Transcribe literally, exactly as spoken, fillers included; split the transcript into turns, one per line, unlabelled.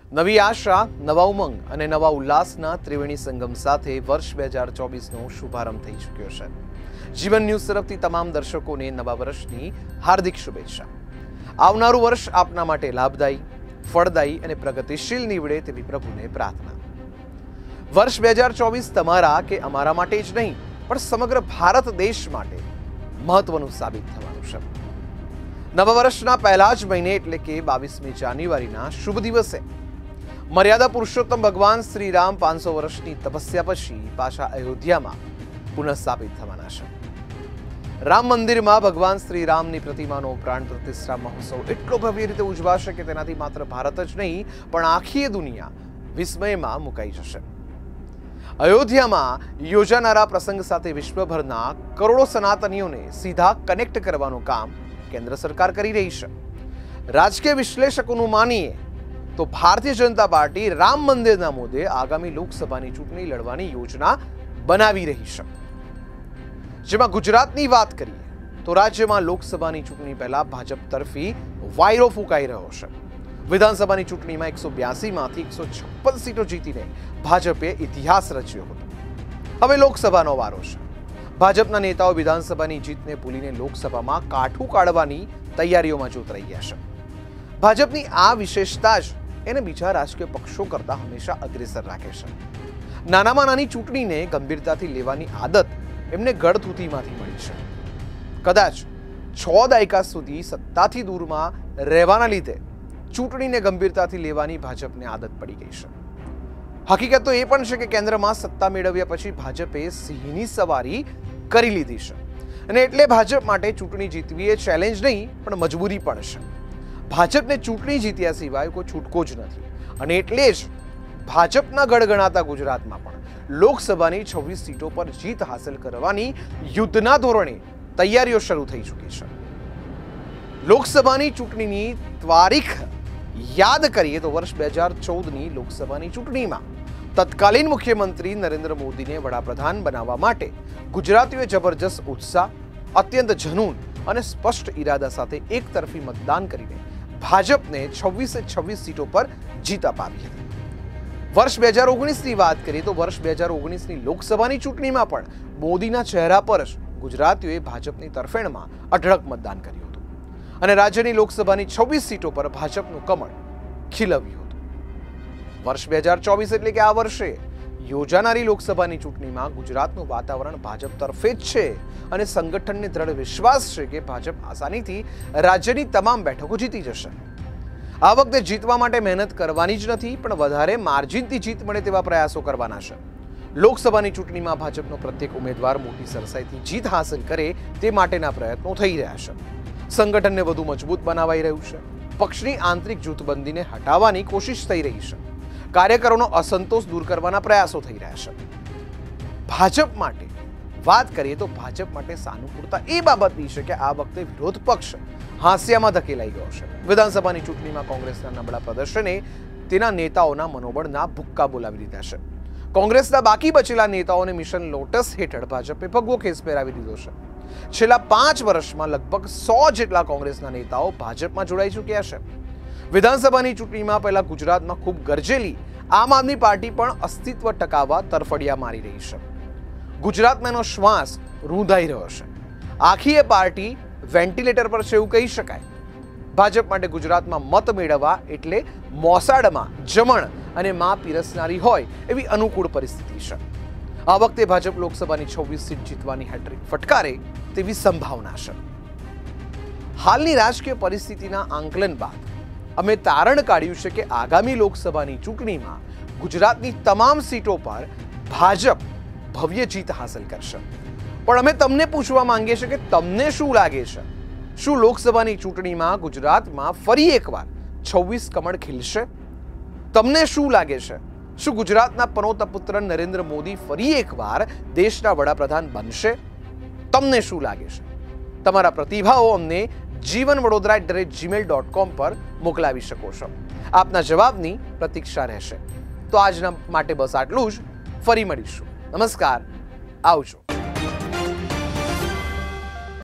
નવી આશા, નવા ઉમંગ અને નવા ઉલ્લાસના ત્રિવેણી સંગમ સાથે વર્ષ બે હજાર ચોવીસનો શુભારંભ થઈ ચૂક્યો છે। જીવન ન્યૂઝ તરફથી તમામ દર્શકોને નવા વર્ષની હાર્દિક શુભેચ્છા। આવનારું વર્ષ આપના માટે લાભદાયી, ફળદાયી અને પ્રગતિશીલ નીવડે તેવી પ્રભુને પ્રાર્થના। વર્ષ બે હજાર ચોવીસ તમારા કે અમારા માટે જ નહીં પણ સમગ્ર ભારત દેશ માટે મહત્વનું સાબિત થવાનું છે। નવા વર્ષના પહેલા જ મહિને એટલે કે બાવીસમી જાન્યુઆરીના શુભ દિવસે મર્યાદા પુરુષોત્તમ ભગવાન શ્રી રામ પાંચસો વર્ષની તપસ્યા પછી પાછા અયોધ્યામાં પુનઃસ્થાપિત થવાના છે। રામ મંદિરમાં ભગવાન શ્રી રામની પ્રતિમાનો પ્રાણ પ્રતિષ્ઠા મહોત્સવ એટલો ભવ્ય રીતે ઉજવાશે કે તેનાથી માત્ર ભારત જ નહીં પણ આખી દુનિયા વિસ્મયમાં મુકાઈ જશે। અયોધ્યામાં યોજાનારા પ્રસંગ સાથે વિશ્વભરના કરોડો સનાતનીઓને સીધા કનેક્ટ કરવાનું કામ કેન્દ્ર સરકાર કરી રહી છે। રાજકીય વિશ્લેષકોનું માનીએ તો ભારતીય જનતા પાર્ટી રામ મંદિરના મુદ્દે આગામી લોકસભાની ચૂંટણી લડવાની યોજના બનાવી રહી છે। જેમાં ગુજરાતની વાત કરીએ તો રાજ્યમાં લોકસભાની ચૂંટણી પહેલા ભાજપ તરફી વાયરો ફૂંકાઈ રહ્યો છે। વિધાનસભાની ચૂંટણીમાં એકસો બ્યાસી માંથી એકસો છપ્પન સીટો જીતીને ભાજપે ઇતિહાસ રચ્યો હતો। હવે લોકસભાનો વારો છે। ભાજપના નેતાઓ વિધાનસભાની જીતને ભૂલીને લોકસભામાં કાઠું કાઢવાની તૈયારીઓમાં જોતરાઈ ગયા છે। ભાજપની આ વિશેષતા જ એને બીજા રાજકીય પક્ષો કરતા હંમેશા અગ્રેસર રાખે છે। નાનામાં નાની ચૂંટણીને ગંભીરતાથી લેવાની આદત એમને ગળથૂથીમાંથી મળી છે। કદાચ છ દાયકા સુધી સત્તાથી દૂરમાં રહેવાના લીધે ચૂંટણીને ગંભીરતાથી લેવાની ભાજપને આદત પડી ગઈ છે। હકીકત તો એ પણ છે કે કેન્દ્રમાં સત્તા મેળવ્યા પછી ભાજપે સિંહની સવારી કરી લીધી છે અને એટલે ભાજપ માટે ચૂંટણી જીતવી એ ચેલેન્જ નહીં પણ મજબૂરી પણ છે। ભાજપને ચૂંટણી જીત્યા સિવાય કોઈ છૂટકો જ નથી અને એટલે જ ભાજપના ગઢ ગણાતા ગુજરાતમાં પણ લોકસભાની છવ્વીસ સીટો પર જીત હાંસલ કરવાની યુદ્ધના ધોરણે તૈયારીઓ શરૂ થઈ ચૂકી છે। લોકસભાની ચૂંટણીની તારીખ યાદ કરીએ તો વર્ષ બે હજાર ચૌદની લોકસભાની ચૂંટણીમાં તત્કાલીન મુખ્યમંત્રી નરેન્દ્ર મોદીને વડાપ્રધાન બનાવવા માટે ગુજરાતીઓએ જબરજસ્ત ઉત્સાહ, અત્યંત જનૂન અને સ્પષ્ટ ઇરાદા સાથે એકતરફી મતદાન કરીને ભાજપને છવ્વીસે છવ્વીસ સીટો પર જીત અપાવી હતી। વર્ષ બે હજાર ઓગણીસની વાત કરીએ તો વર્ષ બે હજાર ઓગણીસની લોકસભાની ચૂંટણીમાં પણ મોદીના ચહેરા પર જ ગુજરાતીઓએ ભાજપની તરફેણમાં અઢળક મતદાન કર્યું હતું અને રાજ્યની લોકસભાની છવ્વીસ સીટો પર ભાજપનું કમળ ખીલવ્યું હતું। વર્ષ બે હજાર ચોવીસ એટલે કે આ વર્ષે યોજાનારી લોકસભાની ચૂંટણીમાં ગુજરાતનું વાતાવરણ ભાજપ તરફે જ છે અને સંગઠનને દ્રઢ વિશ્વાસ છે કે ભાજપ આસાનીથી રાજ્યની તમામ બેઠકો જીતી જશે। આ વખતે જીતવા માટે મહેનત કરવાની જ નથી પણ વધારે માર્જિનથી જીત મળે તેવા પ્રયાસો કરવાના છે। લોકસભાની ચૂંટણીમાં ભાજપનો પ્રત્યેક ઉમેદવાર મોટી સરસાઈથી જીત હાંસલ કરે તે માટેના પ્રયત્નો થઈ રહ્યા છે। સંગઠનને વધુ મજબૂત બનાવાઈ રહ્યું છે। પક્ષની આંતરિક જૂથબંધીને હટાવવાની કોશિશ થઈ રહી છે। કાર્યકરોનો અસંતોષ દૂર કરવાના પ્રયાસો થઈ રહ્યા છે। ભાજપ માટે વાત કરીએ તો ભાજપ માટે સાનુકૂળતા એ બાબતની છે કે આ વખતે વિરોધ પક્ષ હાંસિયામાં ધકેલાઈ ગયો છે। વિધાનસભાની ચૂંટણીમાં કોંગ્રેસના નબળા પ્રદર્શને તેના નેતાઓના મનોબળના ભુક્કા બોલાવી દીધા છે। કોંગ્રેસના બાકી બચેલા નેતાઓને મિશન લોટસ હેઠળ ભાજપે ભગવો ખેસ પહેરાવી દીધો છે। છેલ્લા પાંચ વર્ષમાં લગભગ સો જેટલા કોંગ્રેસના નેતાઓ ભાજપમાં જોડાઈ ચૂક્યા છે। વિધાનસભાની ચૂંટણીમાં પહેલા ગુજરાતમાં ખૂબ ગરજેલી આમ આદમી પાર્ટી પણ અસ્તિત્વ ટકાવવા તરફડિયા મારી રહી છે। ગુજરાતમાં એનો શ્વાસ રૂંધાઈ રહ્યો છે। આખી એ પાર્ટી વેન્ટિલેટર પર છે એવું કહી શકાય। ભાજપ માટે ગુજરાતમાં મત મેળવવા એટલે મોસાળમાં જમણ અને માં પીરસનારી હોય એવી અનુકૂળ પરિસ્થિતિ છે। આ વખતે ભાજપ લોકસભાની છવ્વીસ સીટ જીતવાની હેટ્રિક ફટકારે તેવી સંભાવના છે। હાલની રાજકીય પરિસ્થિતિના આંકલન બાદ અમે તારણ કાઢ્યું છે કે આગામી લોકસભાની ચૂંટણીમાં ગુજરાતની તમામ સીટો પર ભાજપ ભવ્ય જીત હાંસલ કરશે। પણ અમે તમને પૂછવા માંગીએ છીએ કે તમને શું લાગે છે, શું લોકસભાની ચૂંટણીમાં ગુજરાતમાં ફરી એકવાર છવ્વીસ કમળ ખીલશે? તમને શું લાગે છે, શું ગુજરાતના પનોતા પુત્ર નરેન્દ્ર મોદી ફરી એકવાર દેશના વડાપ્રધાન બનશે? તમને શું લાગે છે? તમારા પ્રતિભાવો અમને Jeevan Vadodara at the rate Gmail dot com પર મોકલાવી શકો છો। આપના જવાબની પ્રતીક્ષા રહેશે। તો આજના માટે બસ આટલું જ। ફરી મળીશું। નમસ્કાર, આવજો।